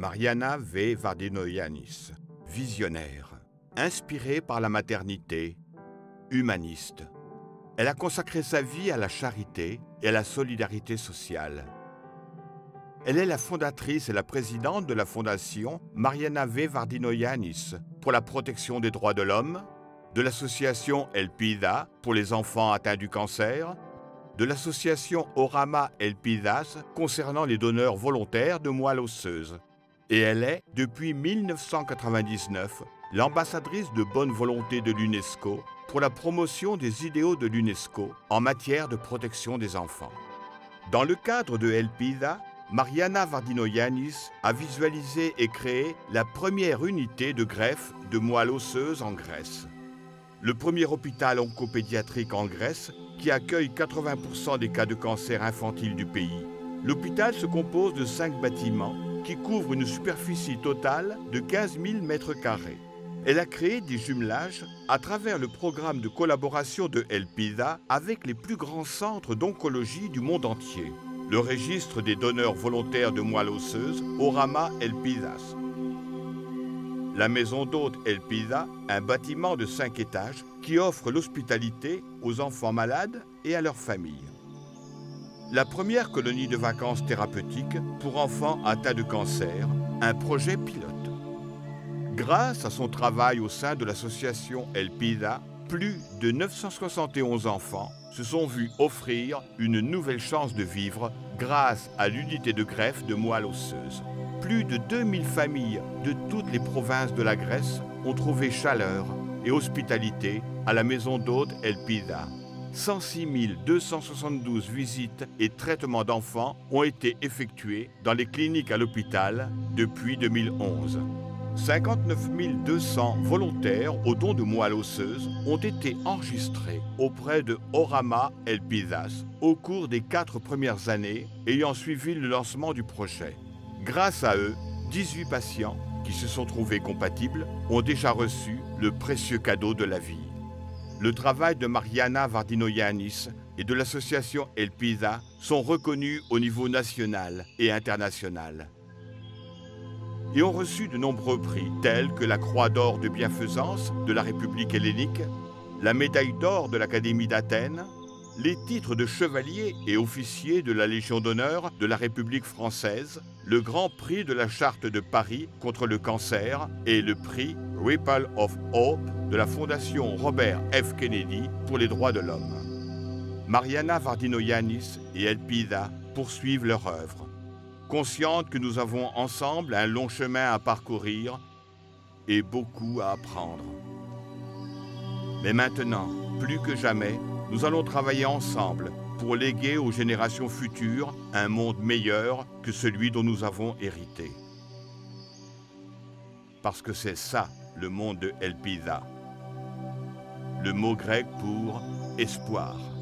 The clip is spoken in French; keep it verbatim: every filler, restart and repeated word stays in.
Mariana V. Vardinoiannis, visionnaire, inspirée par la maternité, humaniste. Elle a consacré sa vie à la charité et à la solidarité sociale. Elle est la fondatrice et la présidente de la fondation Mariana V. Vardinoiannis pour la protection des droits de l'homme, de l'association Elpida pour les enfants atteints du cancer, de l'association Orama Elpidas concernant les donneurs volontaires de moelle osseuse. Et elle est, depuis mille neuf cent quatre-vingt-dix-neuf, l'ambassadrice de bonne volonté de l'UNESCO pour la promotion des idéaux de l'UNESCO en matière de protection des enfants. Dans le cadre de Elpida, Mariana Vardinoiannis a visualisé et créé la première unité de greffe de moelle osseuse en Grèce. Le premier hôpital oncopédiatrique en Grèce qui accueille quatre-vingts pour cent des cas de cancer infantile du pays. L'hôpital se compose de cinq bâtiments qui couvrent une superficie totale de quinze mille mètres carrés. Elle a créé des jumelages à travers le programme de collaboration de Elpida avec les plus grands centres d'oncologie du monde entier. Le registre des donneurs volontaires de moelle osseuse, Orama Elpidas. La maison d'hôte Elpida, un bâtiment de cinq étages qui offre l'hospitalité aux enfants malades et à leurs familles. La première colonie de vacances thérapeutique pour enfants atteints de cancer, un projet pilote. Grâce à son travail au sein de l'association Elpida, plus de neuf cent soixante et onze enfants se sont vus offrir une nouvelle chance de vivre grâce à l'unité de greffe de moelle osseuse. Plus de deux mille familles de toutes les provinces de la Grèce ont trouvé chaleur et hospitalité à la maison d'hôte Elpida. cent six mille deux cent soixante-douze visites et traitements d'enfants ont été effectués dans les cliniques à l'hôpital depuis deux mille onze. cinquante-neuf mille deux cents volontaires au don de moelle osseuse ont été enregistrés auprès de Orama Elpidas au cours des quatre premières années ayant suivi le lancement du projet. Grâce à eux, dix-huit patients qui se sont trouvés compatibles ont déjà reçu le précieux cadeau de la vie. Le travail de Mariana Vardinoiannis et de l'association Elpida sont reconnus au niveau national et international et ont reçu de nombreux prix tels que la Croix d'or de bienfaisance de la République hellénique, la médaille d'or de l'Académie d'Athènes, les titres de chevalier et officier de la Légion d'honneur de la République française, le Grand Prix de la Charte de Paris contre le cancer et le prix Ripple of Hope de la Fondation Robert F. Kennedy pour les droits de l'homme. Mariana Vardinoiannis et Elpida poursuivent leur œuvre, conscientes que nous avons ensemble un long chemin à parcourir et beaucoup à apprendre. Mais maintenant, plus que jamais, nous allons travailler ensemble pour léguer aux générations futures un monde meilleur que celui dont nous avons hérité. Parce que c'est ça, le monde de Elpida. Le mot grec pour espoir.